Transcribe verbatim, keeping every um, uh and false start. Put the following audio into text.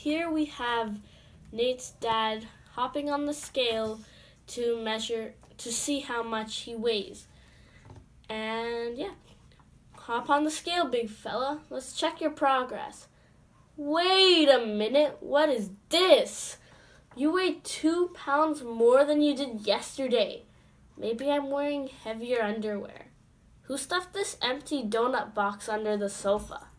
here we have Nate's dad hopping on the scale to measure, to see how much he weighs. And yeah, hop on the scale, big fella. Let's check your progress. Wait a minute, what is this? You weigh two pounds more than you did yesterday. Maybe I'm wearing heavier underwear. Who stuffed this empty donut box under the sofa?